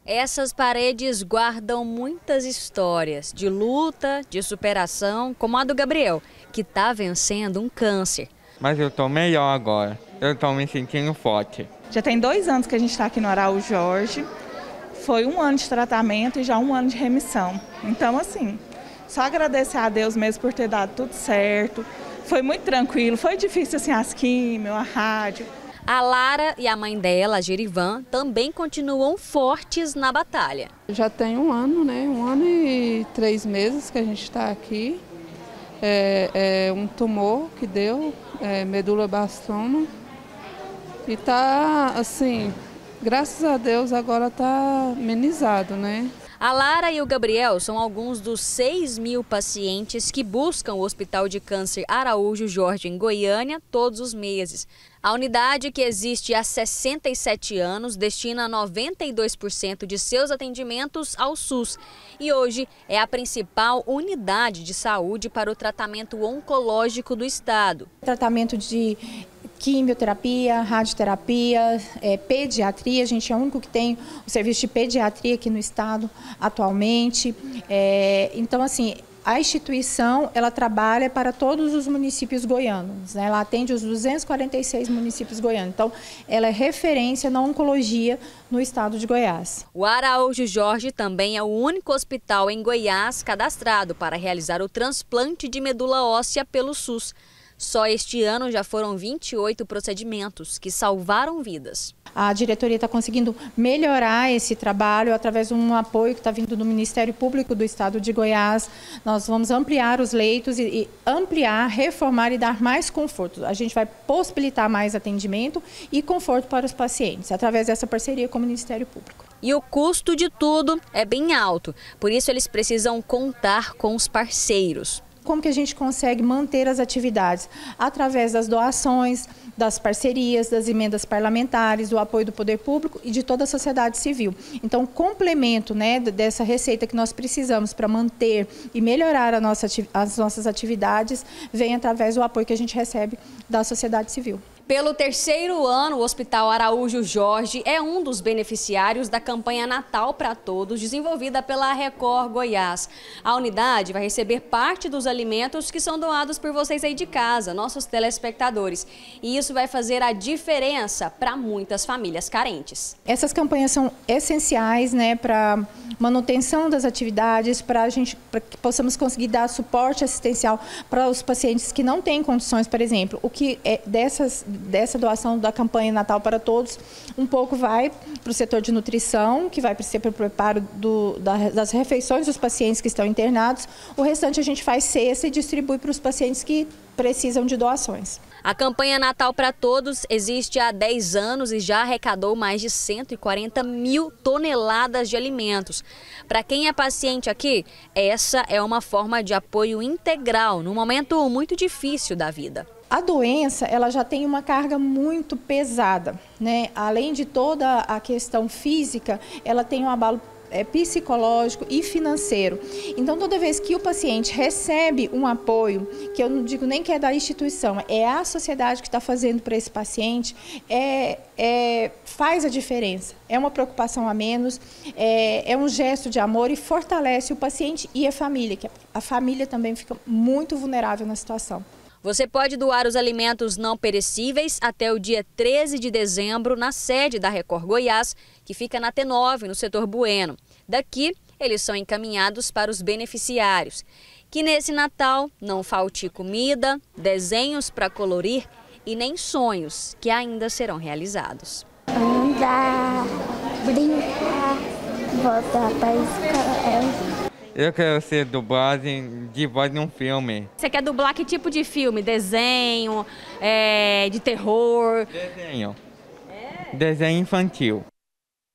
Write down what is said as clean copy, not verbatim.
Essas paredes guardam muitas histórias de luta, de superação, como a do Gabriel, que está vencendo um câncer. Mas eu estou melhor agora, eu estou me sentindo forte. Já tem 2 anos que a gente está aqui no Araújo Jorge, foi 1 ano de tratamento e já 1 ano de remissão. Então, assim, só agradecer a Deus mesmo por ter dado tudo certo. Foi muito tranquilo, foi difícil assim as químio, a rádio. A Lara e a mãe dela, a Gerivan, também continuam fortes na batalha. Já tem 1 ano, né? 1 ano e 3 meses que a gente está aqui. É um tumor que deu, medulablastoma. E tá, assim, graças a Deus agora tá amenizado, né? A Lara e o Gabriel são alguns dos 6.000 pacientes que buscam o Hospital de Câncer Araújo Jorge, em Goiânia, todos os meses. A unidade, que existe há 67 anos, destina 92% de seus atendimentos ao SUS. E hoje é a principal unidade de saúde para o tratamento oncológico do estado. Tratamento de quimioterapia, radioterapia, pediatria. A gente é o único que tem o serviço de pediatria aqui no estado atualmente. Então, assim, a instituição, ela trabalha para todos os municípios goianos, né? Ela atende os 246 municípios goianos. Então, ela é referência na oncologia no estado de Goiás. O Araújo Jorge também é o único hospital em Goiás cadastrado para realizar o transplante de medula óssea pelo SUS. Só este ano já foram 28 procedimentos que salvaram vidas. A diretoria está conseguindo melhorar esse trabalho através de um apoio que está vindo do Ministério Público do Estado de Goiás. Nós vamos ampliar os leitos e ampliar, reformar e dar mais conforto. A gente vai possibilitar mais atendimento e conforto para os pacientes, através dessa parceria com o Ministério Público. E o custo de tudo é bem alto, por isso eles precisam contar com os parceiros. Como que a gente consegue manter as atividades? Através das doações, das parcerias, das emendas parlamentares, do apoio do poder público e de toda a sociedade civil. Então, o complemento, né, dessa receita que nós precisamos para manter e melhorar as nossas atividades vem através do apoio que a gente recebe da sociedade civil. Pelo 3º ano, o Hospital Araújo Jorge é um dos beneficiários da campanha Natal para Todos, desenvolvida pela Record Goiás. A unidade vai receber parte dos alimentos que são doados por vocês aí de casa, nossos telespectadores. E isso vai fazer a diferença para muitas famílias carentes. Essas campanhas são essenciais, né, para manutenção das atividades, para que possamos conseguir dar suporte assistencial para os pacientes que não têm condições, por exemplo. O que é dessa doação da campanha Natal para Todos, um pouco vai para o setor de nutrição, que vai ser para o preparo das refeições dos pacientes que estão internados. O restante a gente faz cesta e distribui para os pacientes que precisam de doações. A campanha Natal para Todos existe há 10 anos e já arrecadou mais de 140.000 toneladas de alimentos. Para quem é paciente aqui, essa é uma forma de apoio integral num momento muito difícil da vida. A doença, ela já tem uma carga muito pesada, né? Além de toda a questão física, ela tem um abalo psicológico e financeiro. Então, toda vez que o paciente recebe um apoio, que eu não digo nem que é da instituição, é a sociedade que está fazendo para esse paciente, faz a diferença. É uma preocupação a menos, é um gesto de amor e fortalece o paciente e a família, que a família também fica muito vulnerável na situação. Você pode doar os alimentos não perecíveis até o dia 13 de dezembro na sede da Record Goiás, que fica na T9, no setor Bueno. Daqui, eles são encaminhados para os beneficiários. Que nesse Natal não falte comida, desenhos para colorir e nem sonhos que ainda serão realizados. Andar, brincar, voltar para a escola. Eu quero ser dublagem de voz num filme. Você quer dublar que tipo de filme? Desenho, de terror? Desenho. Desenho infantil.